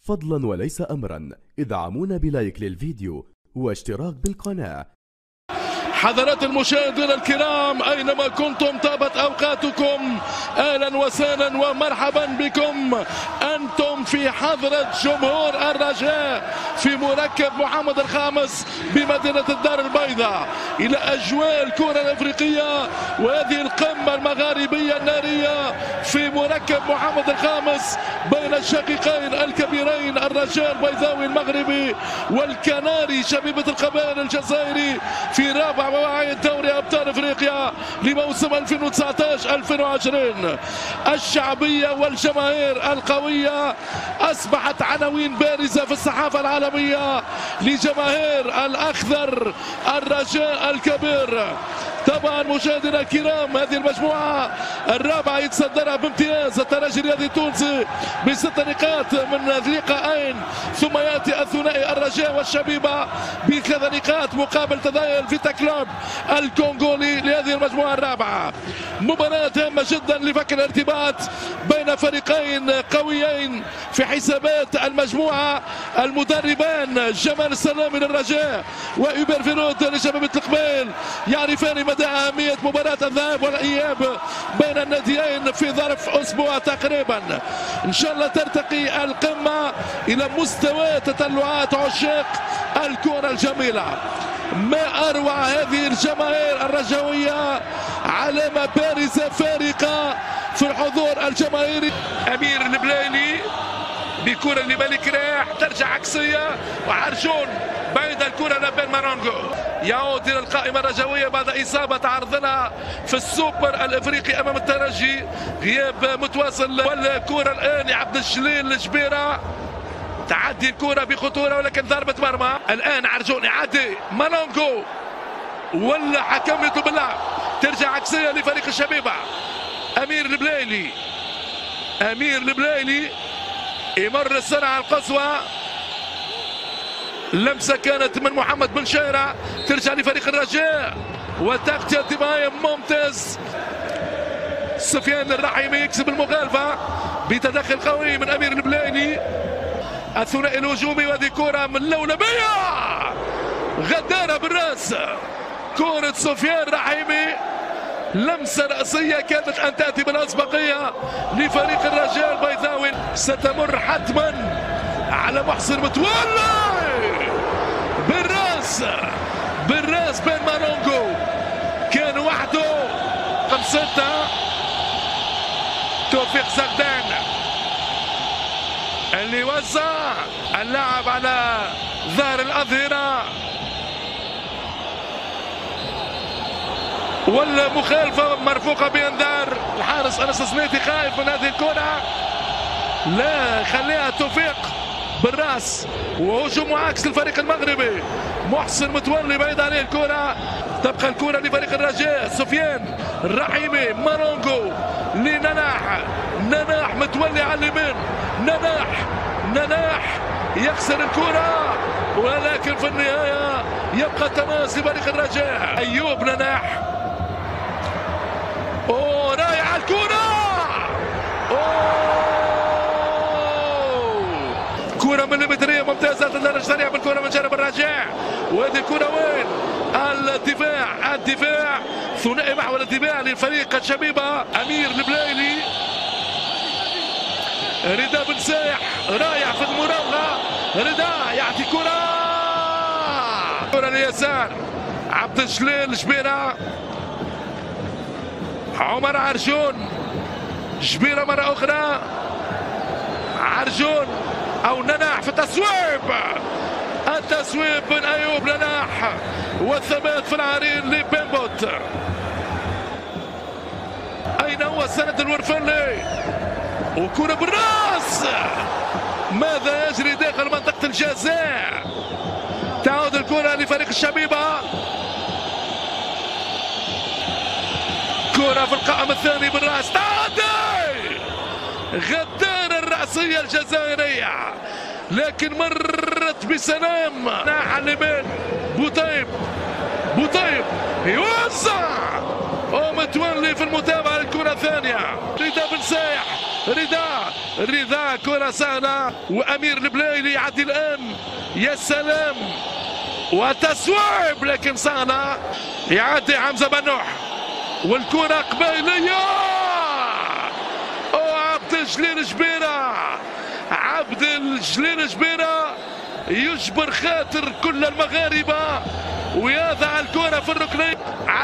فضلا وليس أمرا ادعمونا بلايك للفيديو واشتراك بالقناة. حضرات المشاهدين الكرام أينما كنتم طابت أوقاتكم، أهلا وسهلا ومرحبا بكم. أنتم في حضرة جمهور الرجاء في مركب محمد الخامس بمدينة الدار البيضاء إلى أجواء الكرة الأفريقية وهذه القمة المغاربية النارية في مركب محمد الخامس بين الشقيقين الكبيرين الرجاء البيضاوي المغربي والكناري شبيبة القبائل الجزائري في رابع مواعيد دوري أبطال أفريقيا لموسم 2019-2020. الشعبية والجماهير القوية أصبحت عناوين بارزة في الصحافة العالمية لجماهير الأخضر الرجاء الكبير. طبعا مشاهدينا الكرام هذه المجموعة الرابعة يتصدرها بامتياز الترجي الرياضي التونسي ب6 نقاط من لقاءين، ثم يأتي الثنائي الرجاء والشبيبة ب3 نقاط مقابل تضايل فيتا كلوب الكونغولي لهذه المجموعة الرابعة. مباراة هامة جدا لفك الارتباط بين فريقين قويين في حسابات المجموعة. المدربان جمال السلامي للرجاء وإيبر فيرود لشبيبة القبائل يعرفان مدى أهمية مباراة الذهاب والإياب بين الناديين في ظرف أسبوع تقريبا. إن شاء الله ترتقي القمة إلى مستوى تطلعات عشاق الكرة الجميلة. ما أروع هذه الجماهير الرجاوية، علامة بارزة فارقة في الحضور الجماهيري. أمير البلايلي بكرة لملك راح ترجع عكسية وعرجون بعيد الكرة لبين مارونغو، يعود إلى القائمة الرجاوية بعد إصابة عرضنا في السوبر الإفريقي أمام الترجي، غياب متواصل. والكرة الآن لعبد الجليل الجبيرة، تعدي الكرة بخطورة ولكن ضربة مرمى. الآن عرجون يعدي مارونغو ولا حكم يطلب اللعب، ترجع عكسية لفريق الشبيبة. أمير البلايلي يمر السرعة القصوى، لمسة كانت من محمد بن شيرة، ترجع لفريق الرجاء وتغطية دفاعية ممتاز. سفيان الرحيمي يكسب المخالفة بتدخل قوي من أمير البلايلي. الثنائي الهجومي وهذه كرة من لولبية غدارة بالراس، كرة سفيان الرحيمي، لمسة رأسية كانت أن تأتي بالأسبقية لفريق الرجاء البيضاوي. ستمر حتما على محسن متولي بالراس بين مارونغو، كان وحده 5-6. توفيق زغدان اللي وزع اللعب على ظهر الأظهرة، والمخالفة مرفوقة بإنذار. الحارس أنس سميتي خايف من هذه الكرة، لا خليها توفيق بالراس، وهجوم عكس الفريق المغربي. محسن متولي بعيد عليه الكرة، تبقى الكرة لفريق الرجاء. سفيان الرحيمي، مارونغو لنناح متولي على اليمين، نناح يخسر الكرة، ولكن في النهاية يبقى تماس لفريق الرجاء. أيوب نناح، رائعة الكرة، كرة مليمترية ممتازة تقدر تشتريها بالكرة من جانب الرجاء. وهذه الكرة وين؟ الدفاع ثنائي محور الدفاع للفريق الشبيبة. أمير البلايلي، رضا بن سايح رايح في المراوغة، رضا يعطي كرة اليسار، عبد الجليل جبيرة، عمر عرجون، جبيرة مرة أخرى، عرجون أو نناح في التسويب من أيوب نناح، والثبات في العرين لبيمبوت. أين هو السند الورفلي؟ وكرة بالراس، ماذا يجري داخل منطقة الجزاء؟ تعود الكرة لفريق الشبيبة، كرة في القائم الثاني بالراس، تعدي غدار الرأسية الجزائرية، لكن مرت بسلام. ناحية اليمين بوطيب يوزع ومتولي في المتابعة للكرة الثانية. رضا بن سايح رضا كرة سهلة وأمير البلايلي يعدي الآن. يا سلام وتصويب لكن سهلة. يعدي حمزة بنوح والكرة قبيلية. عبد الجليل جبيرة، عبد الجليل جبيرة يجبر خاطر كل المغاربة ويضع الكرة في الركنين.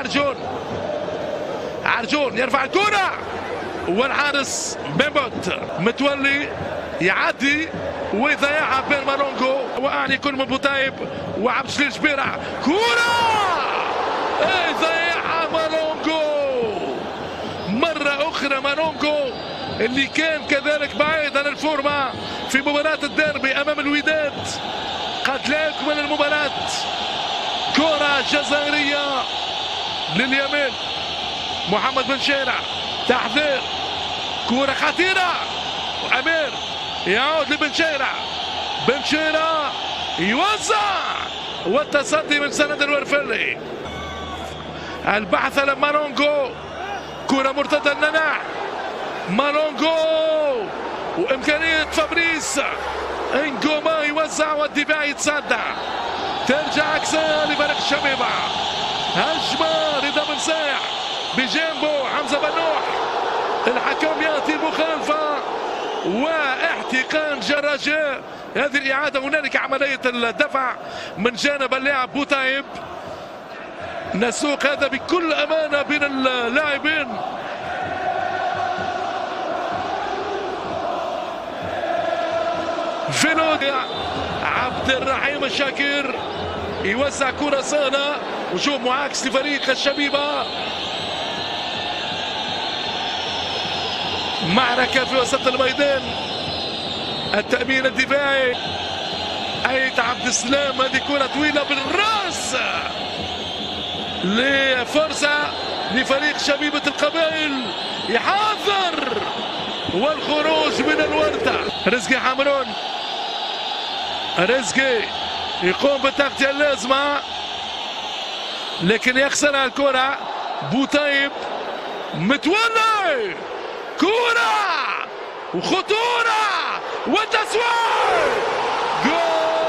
عرجون يرفع الكرة والحارس بيمبوت متولي يعدي ويضيعها بين مالونغو واعلى كل من بوطايب وعبد الجليل جبيرة. كرة يضيعها مالونغو مرة أخرى. مالونغو اللي كان كذلك بعيد عن الفورمة في مباراة الديربي أمام الوداد قد لا يكمل المباراة. كرة جزائرية لليمين محمد بن شيرة، تحذير، كرة خطيرة وأمير يعود لبن شيرة. بن شيرة يوزع والتصدي من سند الورفلي. البحث على مالونغو، كرة مرتدة لننع مالونغو وإمكانية فابريس انجوما يوزع والدفاع يتصدى. ترجع عكسها لفريق الشبيبة. هجمة رضا بن سايح بجانبه حمزة بنوح. الحكم يأتي مخالفة واحتقان جراجة. هذه الإعادة هنالك عملية الدفع من جانب اللاعب بوطايب. نسوق هذا بكل أمانة بين اللاعبين. فيلود عبد الرحيم الشاكر يوزع كرة سهلة وشوف معاكس لفريق الشبيبة. معركة في وسط الميدان. التأمين الدفاعي أيت عبد السلام. هذه كرة طويلة بالراس لفرصة لفريق شبيبة القبائل يحاذر والخروج من الوردة. رزقي حمرون، رزقي يقوم بالتغطية اللازمة لكن يخسرها الكرة. بوطايب متولي، كرة وخطورة وتسويق. جول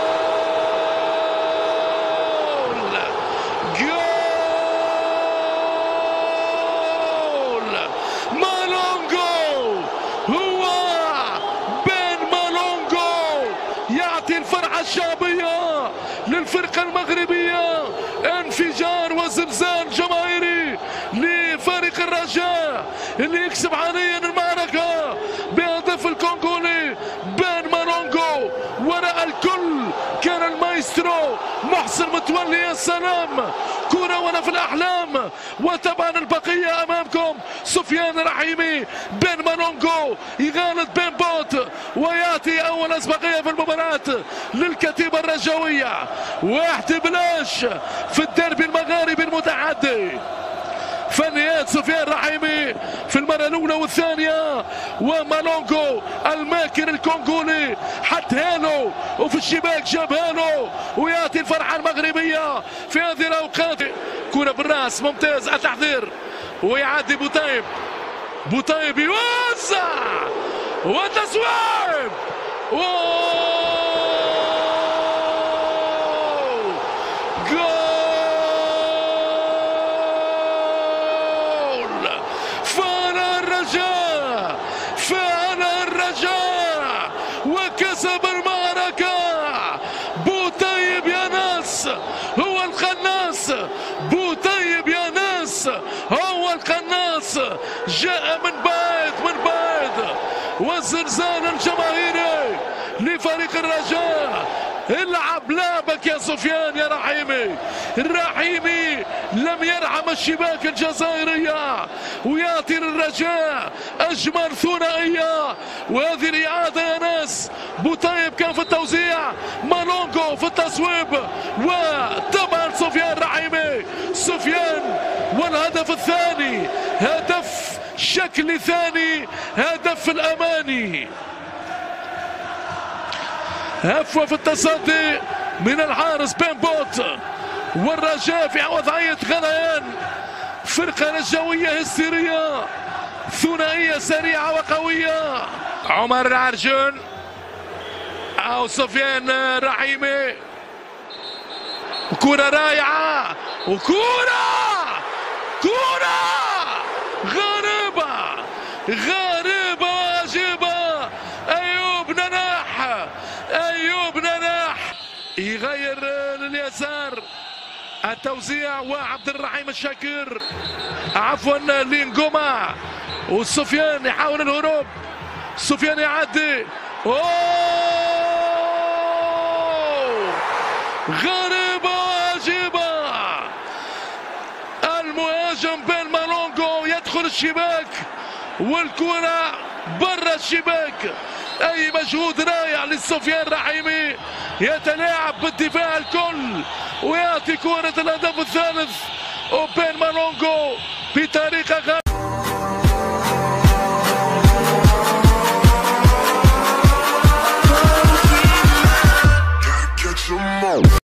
مالونغو. هو بين مالونغو يعطي الفرحة الشعبية للفرقة المغربية. انفجار وزلزال جماهيري لفريق الرجاء اللي يكسب حاليا المعركة بهدف الكونغولي. بين مالونغو وراء الكل كان المايسترو محسن متولي. يا سلام، كرة ولا في الأحلام. وطبعا البقية أمامكم. سفيان الرحيمي، بين مالونغو يغالط بين بوت ويأتي أول أسبقية في المباراة للكتيبة الرجاوية. واحتبلاش في الديربي المغاربي المتحدي. فنيات سفيان الرحيمي في المرة الأولى والثانية ومالونغو الماكر الكونغولي حطها له وفي الشباك جابها له ويأتي الفرحة المغربية في هذه الأوقات. كرة بالراس ممتاز. التحذير ويعدي بوطايب. بوطايب يوزع وتسويب. فعل الرجاء وكسب المعركة. بوطايب يا ناس هو القناص. بوطايب يا ناس هو القناص. جاء من بعيد والزلزال الجماهيري لفريق الرجاء. العب لعبك يا سفيان يا رحيمي. الرحيمي لم يرحم الشباك الجزائرية ويعطي للرجاء أجمل ثنائية. وهذه الإعادة يا ناس. بوطايب كان في التوزيع، مالونغو في التصويب، وطبعا سفيان رحيمي. سفيان والهدف الثاني هدف شكل ثاني، هدف الأماني. هفوة في التصدي من الحارس بيمبوت والرجاء في وضعية غليان. فرقة رجاوية هستيرية ثنائية سريعة وقوية. عمر العرجون أو سفيان الرحيمي، كرة رائعة وكرة غريبة واجبة. أيوب نناح يغير لليسار التوزيع، وعبد الرحيم الشاكر عفوا لينجوما، والسفيان يحاول الهروب، سفيان يعدي. غريبة واجبة. المهاجم بين مالونغو يدخل الشباك والكرة برا الشباك. أي مجهود رائع لسفيان الرحيمي، يتلاعب بالدفاع الكل ويعطي كرة الهدف الثالث، وبين مالونغو بطريقة